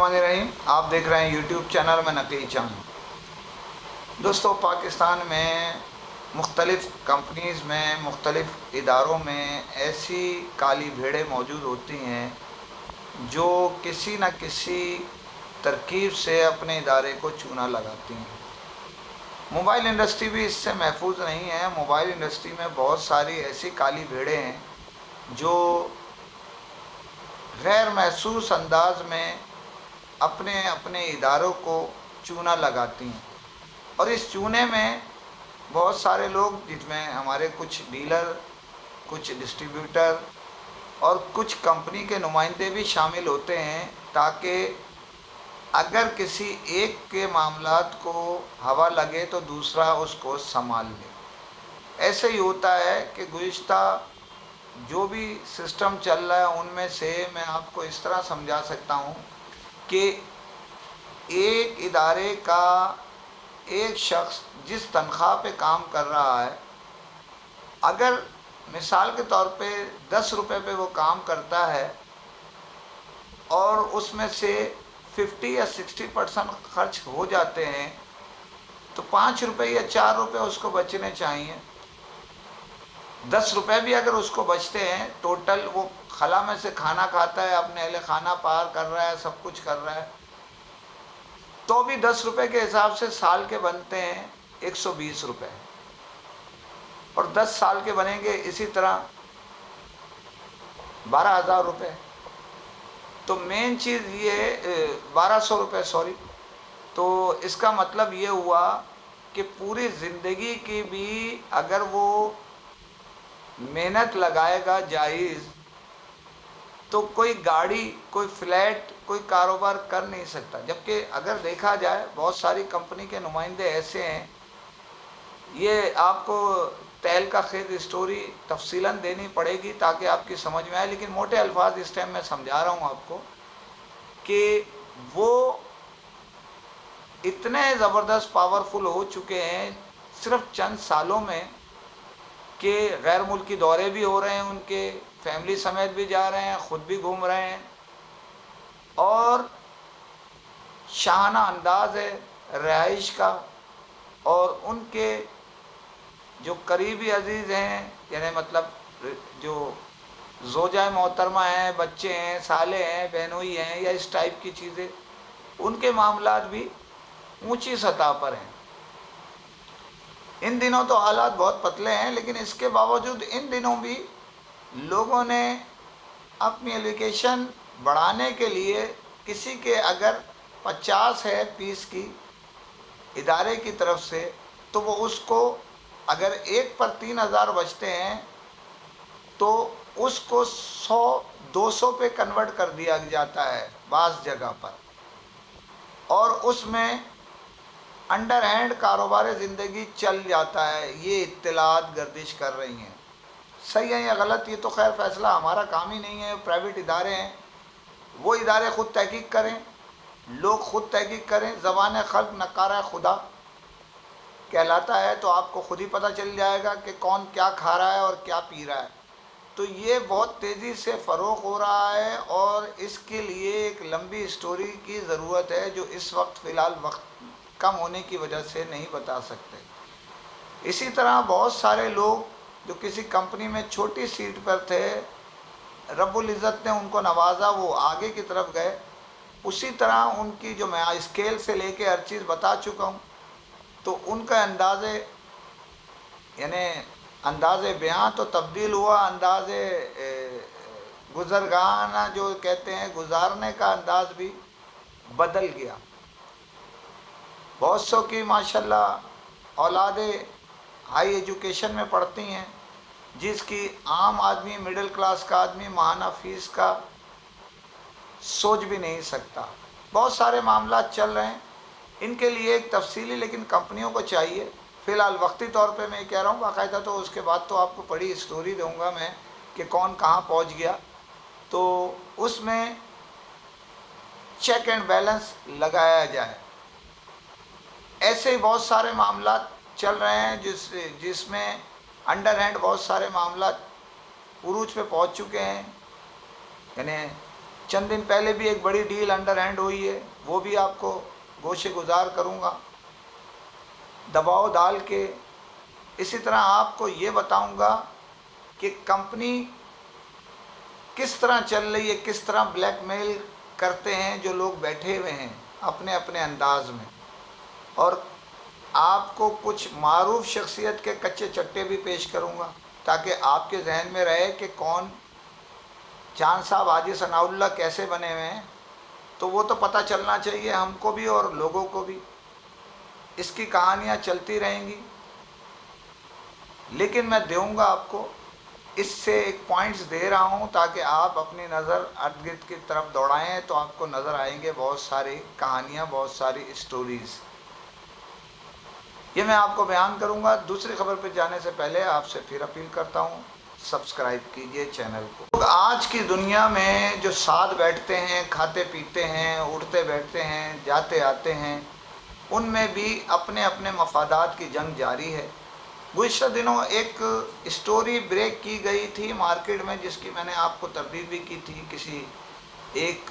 बिस्मिल्लाहिर्रहमानिर्रहीम। आप देख रहे हैं यूट्यूब चैनल में नकी चांद। दोस्तों, पाकिस्तान में मुख्तलिफ़ कंपनीज़ में, मुख्तलिफ़ इदारों में ऐसी काली भेड़ें मौजूद होती हैं जो किसी न किसी तरकीब से अपने इदारे को चूना लगाती हैं। मोबाइल इंडस्ट्री भी इससे महफूज नहीं है। मोबाइल इंडस्ट्री में बहुत सारी ऐसी काली भेड़ें हैं जो गैर महसूस अंदाज में अपने अपने इदारों को चूना लगाती हैं। और इस चूने में बहुत सारे लोग, जिसमें हमारे कुछ डीलर, कुछ डिस्ट्रीब्यूटर और कुछ कंपनी के नुमाइंदे भी शामिल होते हैं, ताकि अगर किसी एक के मामलात को हवा लगे तो दूसरा उसको संभाल ले। ऐसे ही होता है कि गुज़िश्ता जो भी सिस्टम चल रहा है उनमें से मैं आपको इस तरह समझा सकता हूँ कि एक इदारे का एक शख्स जिस तनख्वाह पे काम कर रहा है, अगर मिसाल के तौर पे 10 रुपये पे वो काम करता है और उसमें से 50 या 60% खर्च हो जाते हैं, तो 5 रुपये या 4 रुपये उसको बचने चाहिए। 10 रुपये भी अगर उसको बचते हैं, टोटल वो खला में से खाना खाता है, अपने अहले खाना पार कर रहा है, सब कुछ कर रहा है, तो भी 10 रुपये के हिसाब से साल के बनते हैं 120 रुपये, और 10 साल के बनेंगे इसी तरह 12,000 रुपये। तो मेन चीज़ ये 1200 रुपये, सॉरी। तो इसका मतलब ये हुआ कि पूरी ज़िंदगी की भी अगर वो मेहनत लगाएगा जायज़, तो कोई गाड़ी, कोई फ्लैट, कोई कारोबार कर नहीं सकता। जबकि अगर देखा जाए, बहुत सारी कंपनी के नुमाइंदे ऐसे हैं, ये आपको तैल का खेत स्टोरी तफसीलन देनी पड़ेगी ताकि आपकी समझ में आए, लेकिन मोटे अल्फाज इस टाइम मैं समझा रहा हूँ आपको कि वो इतने ज़बरदस्त पावरफुल हो चुके हैं सिर्फ चंद सालों में कि गैर मुल्की दौरे भी हो रहे हैं उनके, फैमिली समेत भी जा रहे हैं, ख़ुद भी घूम रहे हैं, और शाहाना अंदाज़ है रहाइश का। और उनके जो करीबी अजीज़ हैं, यानी मतलब जो ज़ोजा मोहतरमा हैं, बच्चे हैं, साले हैं, बहनोई हैं, या इस टाइप की चीज़ें, उनके मामलात भी ऊंची सतह पर हैं। इन दिनों तो हालात बहुत पतले हैं, लेकिन इसके बावजूद इन दिनों भी लोगों ने अपनी एलोकेशन बढ़ाने के लिए, किसी के अगर 50 है पीस की इदारे की तरफ से, तो वो उसको अगर 1 पर 3,000 बचते हैं तो उसको 100-200 पे कन्वर्ट कर दिया जाता है बाज़ जगह पर, और उसमें अंडर हैंड कारोबार ज़िंदगी चल जाता है। ये इत्तलात गर्दिश कर रही हैं, सही है या गलत, ये तो खैर फ़ैसला हमारा काम ही नहीं है। प्राइवेट इदारे हैं, वो इदारे ख़ुद तहकीक करें, लोग ख़ुद तहकीक करें। ज़बान खल्क़ नकारा खुदा कहलाता है, तो आपको ख़ुद ही पता चल जाएगा कि कौन क्या खा रहा है और क्या पी रहा है। तो ये बहुत तेज़ी से फ़रोग़ हो रहा है, और इसके लिए एक लंबी स्टोरी की ज़रूरत है जो इस वक्त फ़िलहाल वक्त कम होने की वजह से नहीं बता सकते। इसी तरह बहुत सारे लोग जो किसी कंपनी में छोटी सीट पर थे, रब्बुल इज़्ज़त ने उनको नवाजा, वो आगे की तरफ गए। उसी तरह उनकी जो मैं स्केल से लेके हर चीज़ बता चुका हूँ, तो उनका अंदाज़े, यानी अंदाज़े बयां तो तब्दील हुआ, अंदाज़े गुज़रगाना जो कहते हैं, गुजारने का अंदाज़ भी बदल गया। बहुत सौ की माशाल्लाह औलादें हाई एजुकेशन में पढ़ती हैं, जिसकी आम आदमी, मिडिल क्लास का आदमी माहाना फ़ीस का सोच भी नहीं सकता। बहुत सारे मामला चल रहे हैं, इनके लिए एक तफसीली, लेकिन कंपनियों को चाहिए। फ़िलहाल वक्ती तौर पे मैं कह रहा हूँ, बाकायदा तो उसके बाद तो आपको बड़ी स्टोरी दूँगा मैं कि कौन कहाँ पहुँच गया। तो उसमें चेक एंड बैलेंस लगाया जाए। ऐसे ही बहुत सारे मामला चल रहे हैं जिसमें अंडर हैंड बहुत सारे मामला उरूज पे पहुंच चुके हैं। यानी चंद दिन पहले भी एक बड़ी डील अंडर हैंड हुई है, वो भी आपको गोशे गुजार करूँगा दबाव डाल के। इसी तरह आपको ये बताऊँगा कि कंपनी किस तरह चल रही है, किस तरह ब्लैकमेल करते हैं जो लोग बैठे हुए हैं अपने अपने अंदाज में। और आपको कुछ मारूफ शख्सियत के कच्चे चट्टे भी पेश करूँगा ताकि आपके जहन में रहे कि कौन चांद साहब हाजी सनाउल्लाह कैसे बने हुए हैं। तो वो तो पता चलना चाहिए हमको भी और लोगों को भी। इसकी कहानियाँ चलती रहेंगी, लेकिन मैं दूँगा आपको इससे एक पॉइंट्स दे रहा हूँ ताकि आप अपनी नज़र इर्द गिर्द की तरफ दौड़ाएँ तो आपको नज़र आएंगे बहुत सारी कहानियाँ, बहुत सारी स्टोरीज़। ये मैं आपको बयान करूँगा। दूसरी खबर पर जाने से पहले आपसे फिर अपील करता हूँ, सब्सक्राइब कीजिए चैनल को। लोग आज की दुनिया में जो साथ बैठते हैं, खाते पीते हैं, उठते बैठते हैं, जाते आते हैं, उनमें भी अपने अपने मफादात की जंग जारी है। गुज़िश्ता दिनों एक स्टोरी ब्रेक की गई थी मार्केट में, जिसकी मैंने आपको तरदीद भी की थी। किसी एक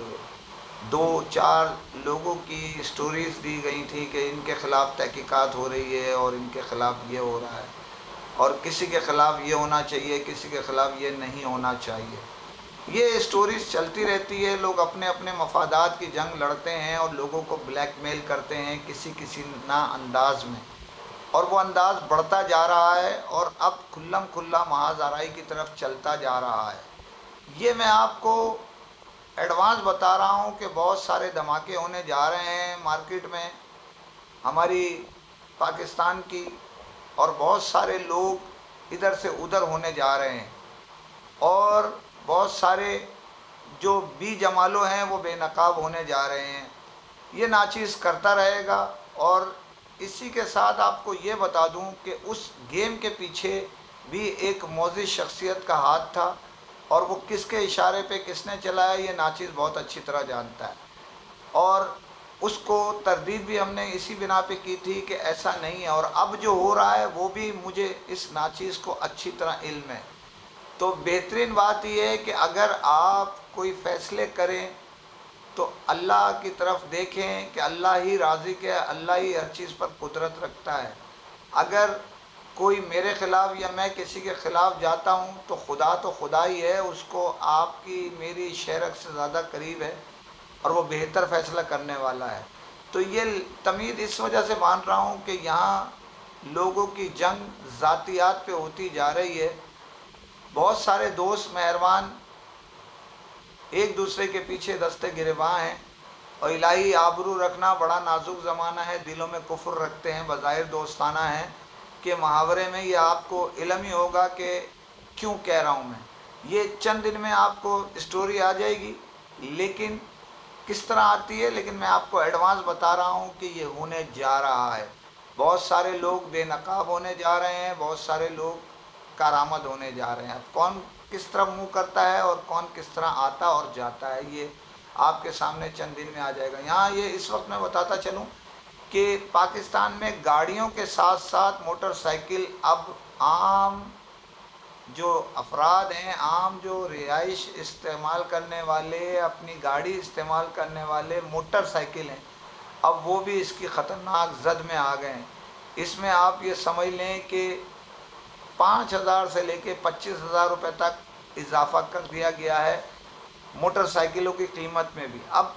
2-4 लोगों की स्टोरीज़ दी गई थी कि इनके ख़िलाफ़ तहकीकात हो रही है और इनके ख़िलाफ़ ये हो रहा है और किसी के ख़िलाफ़ ये होना चाहिए, किसी के ख़िलाफ़ ये नहीं होना चाहिए। ये स्टोरीज़ चलती रहती है। लोग अपने अपने मफादात की जंग लड़ते हैं और लोगों को ब्लैकमेल करते हैं किसी किसी ना अंदाज में, और वो अंदाज़ बढ़ता जा रहा है और अब खुल्लम खुल्ला महाज़ाराई की तरफ चलता जा रहा है। ये मैं आपको एडवांस बता रहा हूँ कि बहुत सारे धमाके होने जा रहे हैं मार्केट में हमारी पाकिस्तान की, और बहुत सारे लोग इधर से उधर होने जा रहे हैं और बहुत सारे जो बेजमालो हैं वो बेनकाब होने जा रहे हैं। ये नाचीज़ करता रहेगा। और इसी के साथ आपको ये बता दूं कि उस गेम के पीछे भी एक मौज़ी शख्सियत का हाथ था और वो किसके इशारे पे किसने चलाया ये नाचीज़ बहुत अच्छी तरह जानता है। और उसको तरदीद भी हमने इसी बिना पे की थी कि ऐसा नहीं है, और अब जो हो रहा है वो भी मुझे इस नाचीज़ को अच्छी तरह इल्म है। तो बेहतरीन बात यह है कि अगर आप कोई फ़ैसले करें तो अल्लाह की तरफ देखें कि अल्लाह ही राज़िक़ है, अल्लाह ही हर चीज़ पर कुदरत रखता है। अगर कोई मेरे ख़िलाफ़ या मैं किसी के ख़िलाफ़ जाता हूँ तो खुदा ही है, उसको आपकी मेरी शरक से ज़्यादा करीब है और वो बेहतर फ़ैसला करने वाला है। तो ये तमीद इस वजह से मान रहा हूँ कि यहाँ लोगों की जंग ज़ातियात पे होती जा रही है। बहुत सारे दोस्त मेहरबान एक दूसरे के पीछे दस्ते गिरबां हैं और इलाही आबरू रखना बड़ा नाजुक ज़माना है। दिलों में कुफ्र रखते हैं, बज़ाहिर दोस्ताना है कि मुहावरे में ये आपको इल्म ही होगा कि क्यों कह रहा हूँ मैं। ये चंद दिन में आपको स्टोरी आ जाएगी, लेकिन किस तरह आती है, लेकिन मैं आपको एडवांस बता रहा हूँ कि ये होने जा रहा है। बहुत सारे लोग बेनकाब होने जा रहे हैं, बहुत सारे लोग कारामद होने जा रहे हैं। अब कौन किस तरह मुँह करता है और कौन किस तरह आता और जाता है ये आपके सामने चंद दिन में आ जाएगा। यहाँ ये इस वक्त मैं बताता चलूँ कि पाकिस्तान में गाड़ियों के साथ साथ मोटरसाइकिल अब आम जो अफराद हैं, आम जो रिहाइश इस्तेमाल करने वाले, अपनी गाड़ी इस्तेमाल करने वाले मोटरसाइकिल हैं, अब वो भी इसकी ख़तरनाक जद में आ गए हैं। इसमें आप ये समझ लें कि 5,000 से लेके 25,000 रुपये तक इजाफ़ा कर दिया गया है मोटरसाइकिलों की कीमत में भी। अब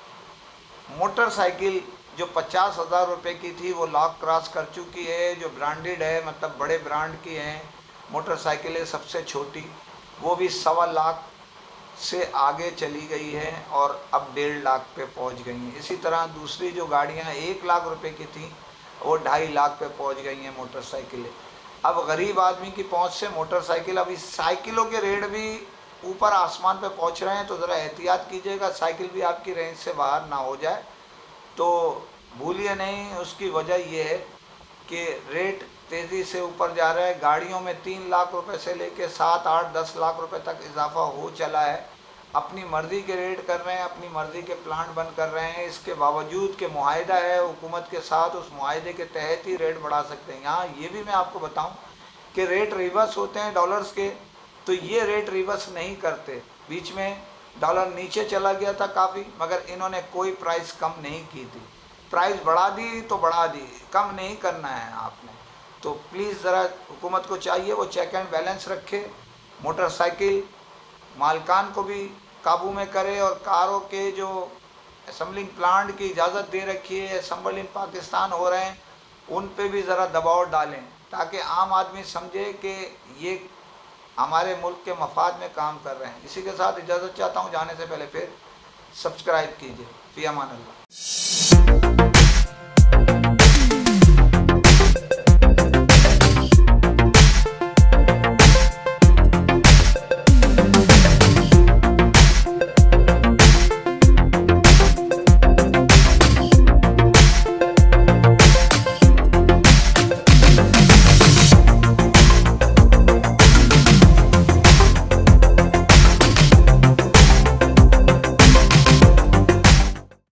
मोटरसाइकिल जो 50,000 रुपये की थी वो लाख क्रॉस कर चुकी है। जो ब्रांडेड है, मतलब बड़े ब्रांड की हैं मोटरसाइकिलें, सबसे छोटी वो भी 1.25 लाख से आगे चली गई है और अब 1.5 लाख पे पहुंच गई हैं। इसी तरह दूसरी जो गाड़ियां 1 लाख रुपए की थी वो 2.5 लाख पे पहुंच गई हैं मोटरसाइकिलें। अब गरीब आदमी की पहुंच से मोटरसाइकिल, अब इस साइकिलों के रेट भी ऊपर आसमान पे पहुंच रहे हैं। तो ज़रा एहतियात कीजिएगा, साइकिल भी आपकी रेंज से बाहर ना हो जाए। तो भूलिए नहीं, उसकी वजह यह है कि रेट तेज़ी से ऊपर जा रहा है। गाड़ियों में 3 लाख रुपए से लेके 7, 8, 10 लाख रुपए तक इजाफा हो चला है। अपनी मर्ज़ी के रेट कर रहे हैं, अपनी मर्ज़ी के प्लांट बंद कर रहे हैं। इसके बावजूद कि मुआहिदा है हुकूमत के साथ, उस मुआहिदे के तहत ही रेट बढ़ा सकते हैं। यहाँ ये भी मैं आपको बताऊं कि रेट रिवर्स होते हैं डॉलर्स के, तो ये रेट रिवर्स नहीं करते। बीच में डॉलर नीचे चला गया था काफ़ी, मगर इन्होंने कोई प्राइस कम नहीं की थी। प्राइस बढ़ा दी तो बढ़ा दी, कम नहीं करना है आपने। तो प्लीज़ ज़रा हुकूमत को चाहिए वो चेक एंड बैलेंस रखे, मोटरसाइकिल मालकान को भी काबू में करे, और कारों के जो असम्बलिंग प्लांट की इजाज़त दे रखी है, असम्बल इन पाकिस्तान हो रहे हैं, उन पे भी ज़रा दबाव डालें ताकि आम आदमी समझे कि ये हमारे मुल्क के मफाद में काम कर रहे हैं। इसी के साथ इजाज़त चाहता हूँ, जाने से पहले फिर सब्सक्राइब कीजिए। फ़ी अमान अल्लाह।